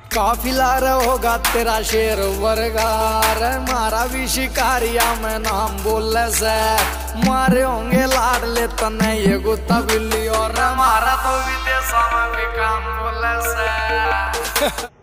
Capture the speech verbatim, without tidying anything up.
काफिला होगा तेरा शेर वर्गार, मारा भी शिकारिया में नाम बोले से, मारे होंगे लाडले तने ये गुत्ता बिल्ली, और मारा तो विदेशों में भी काम बोले से।